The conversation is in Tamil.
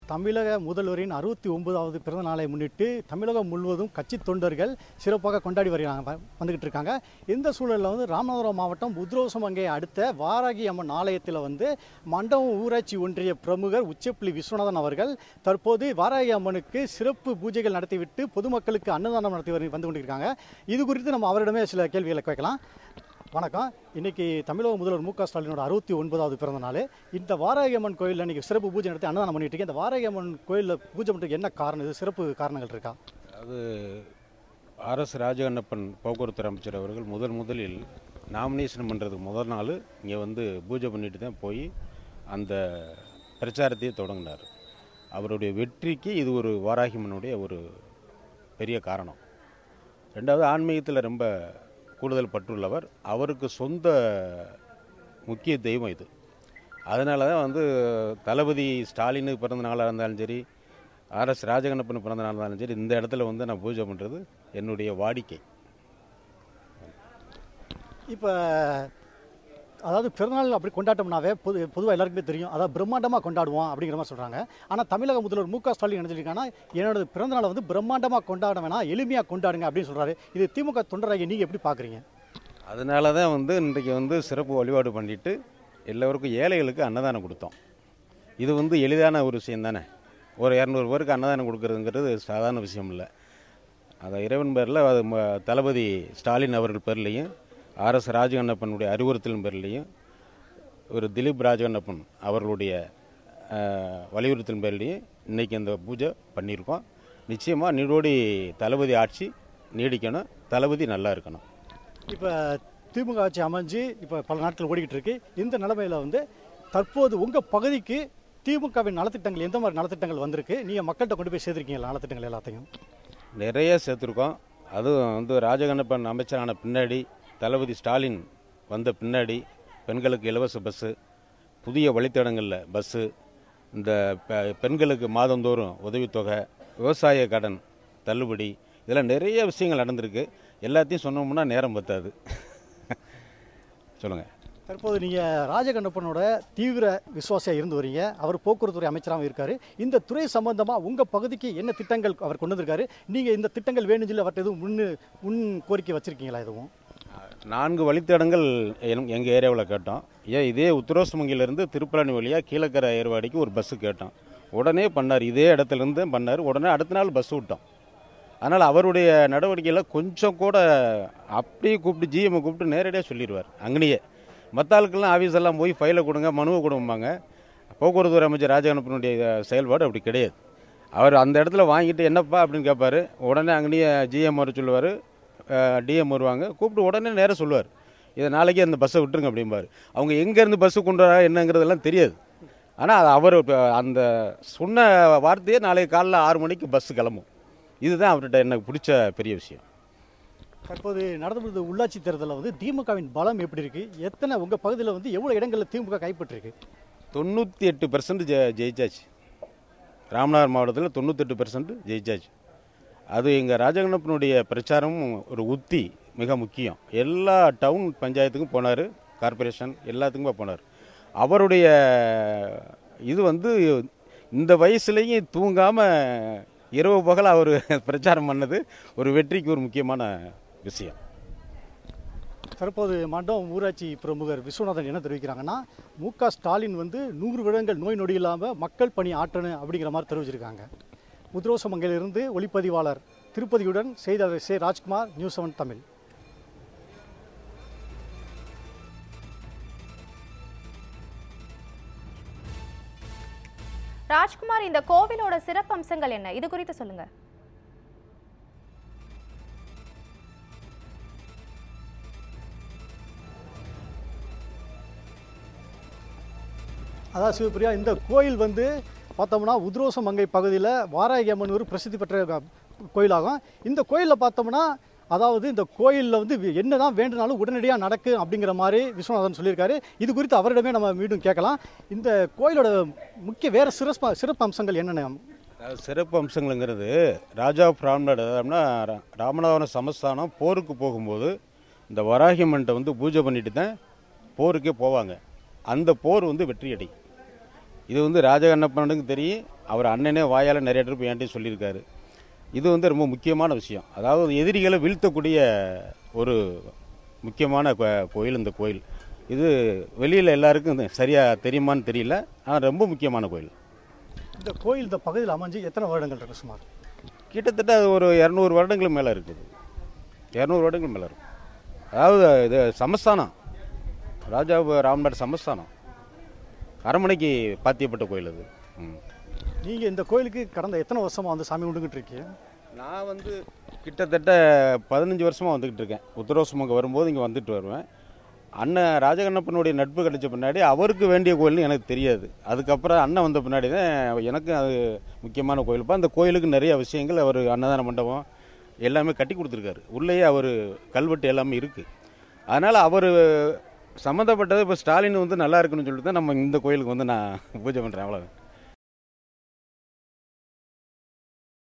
தமிழக முதல்வரின் 69வது பிறந்த நாளை முன்னிட்டு தமிழகம் முழுவதும் கட்சி தொண்டர்கள் சிறப்பாக கொண்டாடி வந்துகிட்டு இருக்காங்க. இந்த சூழலில் ராமநாதபுரம் மாவட்டம் உத்ரோசமங்கை அடுத்த வாராகி அம்மன் ஆலயத்தில் மண்டபம் ஊராட்சி ஒன்றிய பிரமுகர் உச்சப்புலி விஸ்வநாதன் அவர்கள் தற்போது வாராகி அம்மனுக்கு சிறப்பு பூஜைகள் நடத்திவிட்டு பொதுமக்களுக்கு அன்னதானம் நடத்தி வந்து கொண்டிருக்காங்க. இது குறித்து நம்ம அவரிடமே சில கேள்விகளை கேட்கலாம். வணக்கம். இன்னைக்கு தமிழக முதல்வர் மு.க. ஸ்டாலினோட 69வது பிறந்த நாள். இந்த வாராகி அம்மன் கோயிலில் இன்னைக்கு சிறப்பு பூஜை நடத்தி அன்னதானம் பண்ணிட்டு இருக்கேன். இந்த வாராகி அம்மன் கோயிலில் பூஜை பண்ணுறதுக்கு என்ன காரணம்? இது சிறப்பு காரணங்கள் இருக்கா? அது ஆர்எஸ் ராஜகண்ணப்பன் போக்குவரத்து அமைச்சர் அவர்கள் முதலில் நாமினேஷன் பண்ணுறதுக்கு முதல் நாள் இங்கே பூஜை பண்ணிட்டு தான் போய் அந்த பிரச்சாரத்தையே தொடங்கினார். அவருடைய வெற்றிக்கு இது ஒரு வாராகி அம்மனுடைய ஒரு பெரிய காரணம். ரெண்டாவது, ஆன்மீகத்தில் ரொம்ப கூடுதல் பற்றுள்ளவர். அவருக்கு சொந்த முக்கிய தெய்வம் இது. அதனால தான் தளபதி ஸ்டாலினுக்கு பிறந்த நாளாக இருந்தாலும் சரி, ஆர்எஸ் ராஜகண்ணப்பன் பிறந்த நாளாக இருந்தாலும் சரி, இந்த இடத்துல நான் பூஜை பண்ணுறது என்னுடைய வாடிக்கை. இப்போ அதாவது பிறந்தநாள் அப்படி கொண்டாட்டம்னாவே பொதுவாக எல்லாருக்குமே தெரியும், அதாவது பிரம்மாண்டமாக கொண்டாடுவோம் அப்படிங்கிற மாதிரி சொல்கிறாங்க. ஆனால் தமிழக முதல்வர் மு.க. ஸ்டாலின் நினைச்சிருக்காங்கன்னா என்னோட பிறந்தநாளை பிரம்மாண்டமாக கொண்டாட வேணாம், எளிமையாக கொண்டாடுங்க அப்படின்னு சொல்கிறாரு. இது திமுக தொண்டராகி நீங்கள் எப்படி பார்க்குறீங்க? அதனால தான் இன்றைக்கு சிறப்பு வழிபாடு பண்ணிட்டு எல்லோருக்கும் ஏழைகளுக்கு அன்னதானம் கொடுத்தோம். இது எளிதான ஒரு விஷயம் தானே. ஒரு 200 பேருக்கு அன்னதானம் கொடுக்குறதுங்கிறது சாதாரண விஷயம் இல்லை. அதை இறைவன் பேரில் அது தளபதி ஸ்டாலின் அவர்கள் பேர்லேயும் ஆர்எஸ் ராஜகண்ணப்பனுடைய அறிவுறுத்தலின் பேர்லேயும் ஒரு திலீப் ராஜகண்ணப்பன் அவர்களுடைய வலியுறுத்தலின் பேர்லேயும் இன்றைக்கி அந்த பூஜை பண்ணியிருக்கோம். நிச்சயமாக நீடோடி தளபதி ஆட்சி நீடிக்கணும், தளபதி நல்லா இருக்கணும். இப்போ திமுக ஆட்சி அமைஞ்சு இப்போ பல நாட்கள் ஓடிக்கிட்டு இருக்கு. இந்த நிலைமையில் தற்போது உங்கள் பகுதிக்கு திமுகவின் நலத்திட்டங்கள் எந்த மாதிரி நலத்திட்டங்கள் வந்திருக்கு? நீங்கள் மக்கள்கிட்ட கொண்டு போய் சேர்த்துருக்கீங்களா நலத்திட்டங்கள் எல்லாத்தையும்? நிறைய சேர்த்துருக்கோம். அதுவும் ராஜகண்ணப்பன் அமைச்சரான பின்னாடி, தளபதி ஸ்டாலின் வந்த பின்னாடி பெண்களுக்கு இலவச பஸ்ஸு, புதிய வழித்தடங்களில் பஸ்ஸு, இந்த பெண்களுக்கு மாதந்தோறும் உதவித்தொகை, விவசாய கடன் தள்ளுபடி, இதெல்லாம் நிறைய விஷயங்கள் நடந்திருக்கு. எல்லாத்தையும் சொன்னோம்னா நேரம் பத்தாது. சொல்லுங்கள். தற்போது நீங்கள் ராஜகண்ணப்பனோட தீவிர விசுவாசியாக இருந்து வரீங்க. அவர் போக்குவரத்துறை அமைச்சராகவும் இருக்கார். இந்த துறை சம்பந்தமாக உங்கள் பகுதிக்கு என்ன திட்டங்கள் அவர் கொண்டு வந்திருக்காரு? நீங்கள் இந்த திட்டங்கள் வேணும்னு சொல்லி அவர்கிட்ட எதுவும் முன் கோரிக்கை வச்சுருக்கீங்களா? எதுவும் 4 வழித்தடங்கள் எங்கள் ஏரியாவில் கேட்டோம். இதே உத்தரோசமங்கிலிருந்து திருப்பலானி வழியாக கீழக்கரை ஏர்வாடிக்கு ஒரு பஸ்ஸு கேட்டோம். உடனே பண்ணார். இதே இடத்துலேருந்து பண்ணார். உடனே அடுத்த நாள் பஸ்ஸு விட்டோம். அதனால் அவருடைய நடவடிக்கையில் கொஞ்சம் கூட அப்படியே கூப்பிட்டு ஜிஎம்ஐ கூப்பிட்டு நேரடியாக சொல்லிடுவார். அங்கேயே மற்ற ஆளுக்கெல்லாம் ஆஃபீஸெல்லாம் போய் ஃபைலை கொடுங்க, மனுவை கொடுப்பாங்க. போக்குவரத்துறை அமைச்சர் ராஜகண்ணப்பனுடைய செயல்பாடு அப்படி கிடையாது. அவர் அந்த இடத்துல வாங்கிட்டு என்னப்பா அப்படின்னு கேட்பார். உடனே அங்கேயே ஜிஎம் வர சொல்லுவார், டிஎம் வருவாங்க, கூப்பிட்டு உடனே நேராக சொல்லுவார், இதை நாளைக்கே அந்த பஸ்ஸை விட்டுருங்க அப்படிம்பார். அவங்க எங்கேருந்து பஸ்ஸு கொண்டு வரா என்னங்கிறதெல்லாம் தெரியாது. ஆனால் அவர் அந்த சொன்ன வார்த்தையே நாளைக்கு காலைல 6 மணிக்கு பஸ்ஸு கிளம்பும். இதுதான் அவர்கிட்ட எனக்கு பிடிச்ச பெரிய விஷயம். தற்போது நடந்து உள்ளாட்சி தேர்தலில் திமுகவின் பலம் எப்படி இருக்குது? எத்தனை உங்கள் பகுதியில் எவ்வளோ இடங்களில் திமுக கைப்பற்றிருக்கு? 98% ஜெயிச்சாச்சு. ராமநாதபுரம் மாவட்டத்தில் 98% ஜெயிச்சாச்சு. அது எங்கள் ராஜகண்ணப்பனுடைய பிரச்சாரமும் ஒரு உத்தி மிக முக்கியம். எல்லா டவுன் பஞ்சாயத்துக்கும் போனார், கார்பரேஷன் எல்லாத்துக்குமே போனார். அவருடைய இது இந்த வயசுலேயும் தூங்காமல் இரவு பகல் அவர் பிரச்சாரம் பண்ணது ஒரு வெற்றிக்கு ஒரு முக்கியமான விஷயம். தற்போது மண்டபம் ஊராட்சி பிரமுகர் விஸ்வநாதன் என்ன தெரிவிக்கிறாங்கன்னா, மு.க. ஸ்டாலின் 100 வருடங்கள் நோய் நொடி இல்லாமல் மக்கள் பணி ஆற்றணும் அப்படிங்கிற மாதிரி தெரிவிச்சிருக்காங்க. உத்ரோசமங்கையிலிருந்து ஒளிப்பதிவாளர் திருப்பதியுடன் செய்தியாளர் சே. ராஜ்குமார், நியூஸ் 7 தமிழ். ராஜ்குமார், இந்த கோவிலோட சிறப்பு அம்சங்கள் என்ன? இது குறித்து சொல்லுங்க. அதான் சிவபிரியா, இந்த கோயில் பார்த்தோம்னா உத்ரோசமங்கை பகுதியில் வாராகி அம்மன் ஒரு பிரசித்தி பெற்ற கோயிலாகும். இந்த கோயிலில் பார்த்தோம்னா அதாவது இந்த கோயிலில் என்னதான் வேண்டுனாலும் உடனடியாக நடக்கும் அப்படிங்கிற மாதிரி விஸ்வநாதன் சொல்லியிருக்காரு. இது குறித்து அவரிடமே நம்ம மீண்டும் கேட்கலாம். இந்த கோயிலோட முக்கிய வேறு சிறப்பு அம்சங்கள் என்னென்ன? சிறப்பு அம்சங்கள்ங்கிறது ராஜா ஆஃப் ராம்நாடு, அப்படின்னா ராமநாதபுரம் சமஸ்தானம் போருக்கு போகும்போது இந்த வராகி அம்மன்ட்ட பூஜை பண்ணிட்டு தான் போருக்கே போவாங்க. அந்த போர் வெற்றியடை. இது வந்து ராஜகண்ணப்பனுக்கு தெரியும், அவர் அண்ணனே வாயால் நிறைய ட்ரிப் என்கிட்ட சொல்லியிருக்காரு. இது வந்து ரொம்ப முக்கியமான விஷயம். அதாவது எதிரிகளை வீழ்த்தக்கூடிய ஒரு முக்கியமான கோயில் இந்த கோயில். இது வெளியில் எல்லாருக்கும் சரியாக தெரியுமான்னு தெரியல, ஆனால் ரொம்ப முக்கியமான கோயில். இந்த கோயில் இந்த பகுதியில் அமைஞ்சு எத்தனை வருடங்கள் இருக்கு சுமார்? கிட்டத்தட்ட அது ஒரு 200 வருடங்களுக்கு மேலே இருக்குது. 200 வருடங்கள் மேலே இருக்கும். அதாவது இது சமஸ்தானம், ராஜா ராம்நாட் சமஸ்தானம், அரண்மனைக்கு பாத்தியப்பட்ட கோயில் அது. நீங்கள் இந்த கோயிலுக்கு கடந்த எத்தனை வருஷமாக வந்து சாமி கும்பிட்டுக்கிட்டு இருக்கீங்க? நான் வந்து கிட்டத்தட்ட 15 வருஷமாக வந்துக்கிட்டு இருக்கேன். உத்தரவாசம் அங்கே வரும்போது இங்கே வந்துட்டு வருவேன். அண்ணன் ராஜகண்ணப்பனுடைய நட்பு கிடைச்ச பின்னாடி அவருக்கு வேண்டிய கோயில்னு எனக்கு தெரியாது. அதுக்கப்புறம் அண்ணன் வந்த பின்னாடி தான் எனக்கு அது முக்கியமான கோயில்ப்பா. அந்த கோயிலுக்கு நிறைய விஷயங்கள் அவர் அன்னதான மண்டபம் எல்லாமே கட்டி கொடுத்துருக்காரு. உள்ளேயே அவர் கல்வெட்டு எல்லாமே இருக்குது. அதனால் அவர் சம்மந்தப்பட்டது இப்போ ஸ்டாலின் வந்து நல்லா இருக்குன்னு சொல்லிட்டு தான் நம்ம இந்த கோயிலுக்கு வந்து நான் பூஜை பண்ணுறேன். அவ்வளோ.